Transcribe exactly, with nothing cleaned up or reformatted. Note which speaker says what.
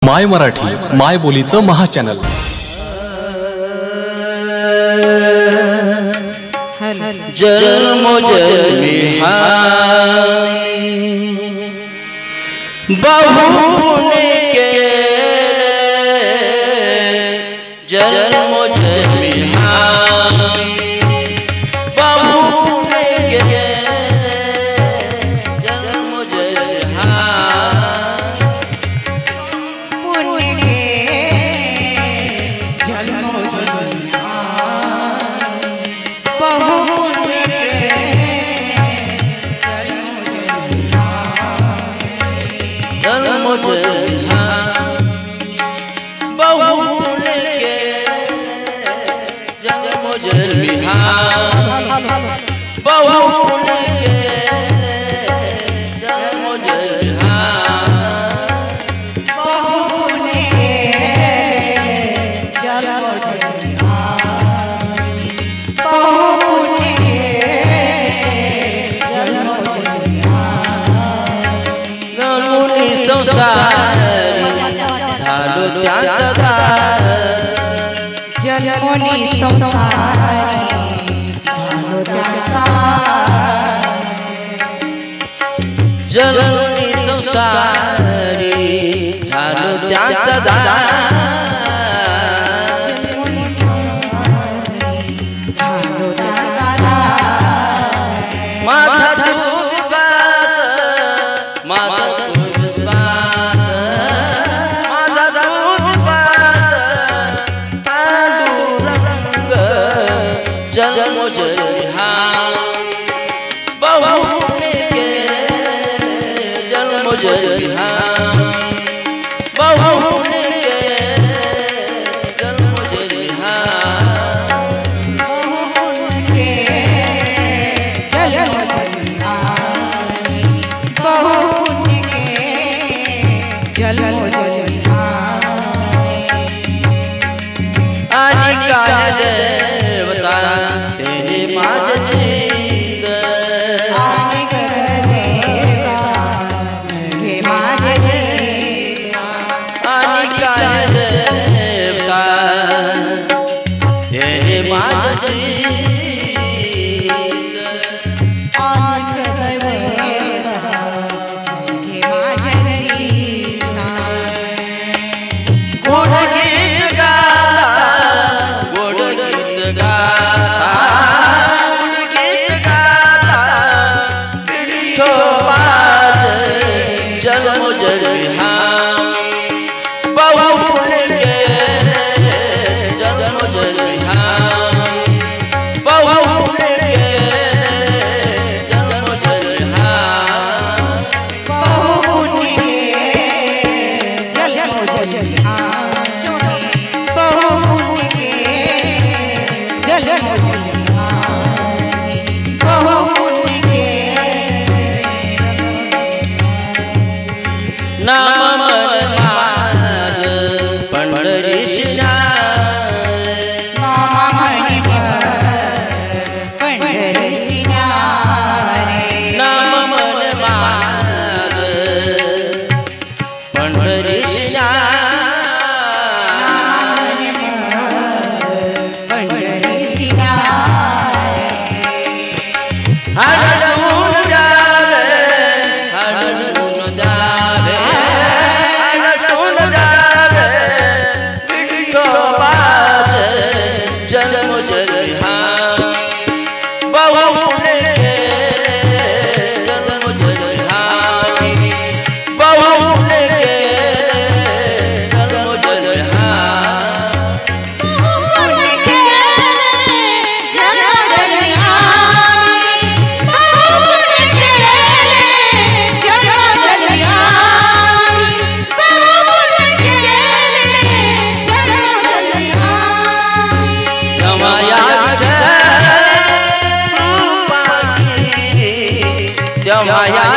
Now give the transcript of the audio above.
Speaker 1: My Marathi माय बोलीचं महाचॅनल।
Speaker 2: जन्मोजन्मी हाय बहुपुण्य केले, जन्मोजन्मी हाय बहुपुण्य केले, जन्मोजन्मी हाय
Speaker 3: पुण्य केले, जन्मोजन्मी बहुपुण्य
Speaker 2: जन्मोजन्मी बहुपुण्य जन्मोजन्मी
Speaker 3: जन्मोनी संसारी झालो त्याचा,
Speaker 2: जन्मोनी संसारी झालो त्याचा
Speaker 3: जन्मोनी संसारी झालो त्याचा
Speaker 2: माझा तू विश्वास, माझा तू विश्वास, माझा तू विश्वास पांडुरंग जन्मोजन्मी हाय बहुपुण्य केले, जन्मोजन्मी हाय बहुपुण्य केले, जन्मोजन्मी हाय
Speaker 3: बहुपुण्य के जन्मोजन्मी
Speaker 2: आणि काय देवता तेरे माझ जीत,
Speaker 3: आणि कर देवा हे माझे जीत,
Speaker 2: आणि काय देवता तेरे माझ जीत,
Speaker 3: आणि कर देवा हे माझे जीत।
Speaker 2: गोड गीत गाता, गोड गीत गाता, गोड गीत गाता विठोबाचे जन्मोजन्मी हाय बहुपुण्य केले, जन्मोजन्मी हाय बहुपुण्य केले, जन्मोजन्मी हाय
Speaker 3: बहुपुण्य के जन्मोजन्मी बहुपुण्य के जन्मोजन्मी बहुपुण्य के
Speaker 2: नाम मन माझ पंढरीशी जाय,
Speaker 3: नाम म्हणी माझ पंढरीसी नारे,
Speaker 2: नाम मन माझ पंढरीशी जाय,
Speaker 3: पंढरीसी नारे।
Speaker 2: हडसून जावे, हडसून जावे, हडसून जावे विठोबाचे जन्मोजन्मी हाय बहुपुण्य केले, जन्मोजन्मी हाय बहुपुण्य केले, जन्मोजन्मी हाय
Speaker 3: पुण्य के जन्मोजन्मी बहुपुण्य के जन्मोजन्मी बहुपुण्य के जन्मोजन्मी
Speaker 2: जमाया कृपा की, जमाया